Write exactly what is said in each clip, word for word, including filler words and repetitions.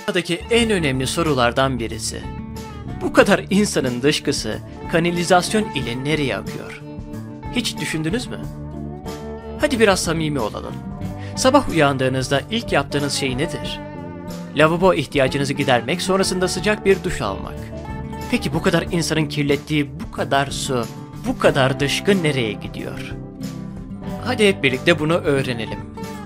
Dünyadaki en önemli sorulardan birisi. Bu kadar insanın dışkısı kanalizasyon ile nereye akıyor? Hiç düşündünüz mü? Hadi biraz samimi olalım. Sabah uyandığınızda ilk yaptığınız şey nedir? Lavabo ihtiyacınızı gidermek, sonrasında sıcak bir duş almak. Peki bu kadar insanın kirlettiği bu kadar su, bu kadar dışkı nereye gidiyor? Hadi hep birlikte bunu öğrenelim.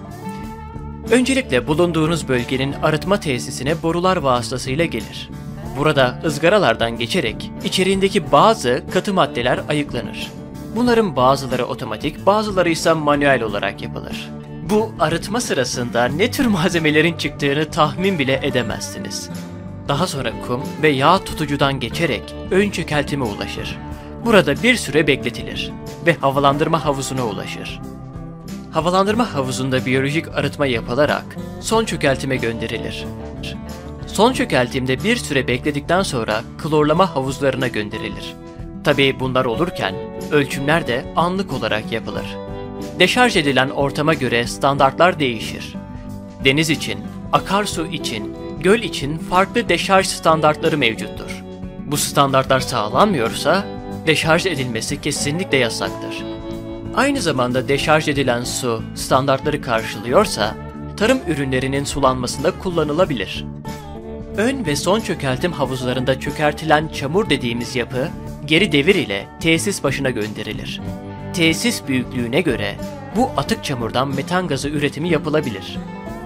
Öncelikle bulunduğunuz bölgenin arıtma tesisine borular vasıtasıyla gelir. Burada ızgaralardan geçerek içeriğindeki bazı katı maddeler ayıklanır. Bunların bazıları otomatik, bazıları ise manuel olarak yapılır. Bu arıtma sırasında ne tür malzemelerin çıktığını tahmin bile edemezsiniz. Daha sonra kum ve yağ tutucudan geçerek ön çökeltime ulaşır. Burada bir süre bekletilir ve havalandırma havuzuna ulaşır. Havalandırma havuzunda biyolojik arıtma yapılarak son çökeltime gönderilir. Son çökeltimde bir süre bekledikten sonra klorlama havuzlarına gönderilir. Tabii bunlar olurken ölçümler de anlık olarak yapılır. Deşarj edilen ortama göre standartlar değişir. Deniz için, akarsu için, göl için farklı deşarj standartları mevcuttur. Bu standartlar sağlanmıyorsa deşarj edilmesi kesinlikle yasaktır. Aynı zamanda deşarj edilen su standartları karşılıyorsa tarım ürünlerinin sulanmasında kullanılabilir. Ön ve son çökeltim havuzlarında çökertilen çamur dediğimiz yapı geri devir ile tesis başına gönderilir. Tesis büyüklüğüne göre bu atık çamurdan metan gazı üretimi yapılabilir.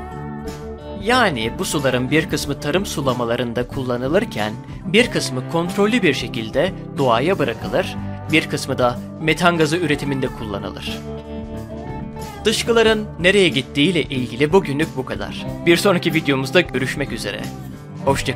Yani bu suların bir kısmı tarım sulamalarında kullanılırken bir kısmı kontrollü bir şekilde doğaya bırakılır, bir kısmı da metan gazı üretiminde kullanılır. Dışkıların nereye gittiği ile ilgili bugünlük bu kadar. Bir sonraki videomuzda görüşmek üzere. Hoşça kalın.